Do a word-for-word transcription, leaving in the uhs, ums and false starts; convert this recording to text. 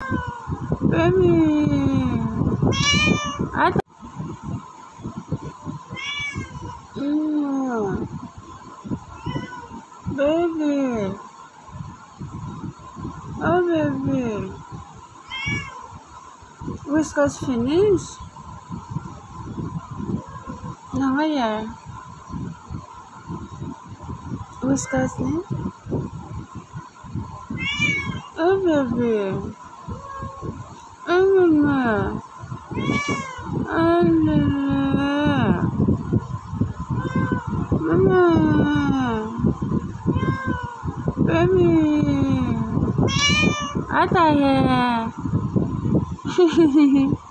Baby. I th- mm. Baby. Oh, baby. Whiskers finished? No, yeah. Whiskers, ne? Oh, baby. Oh, mama. Oh, no. Mama. Baby. I thought, yeah.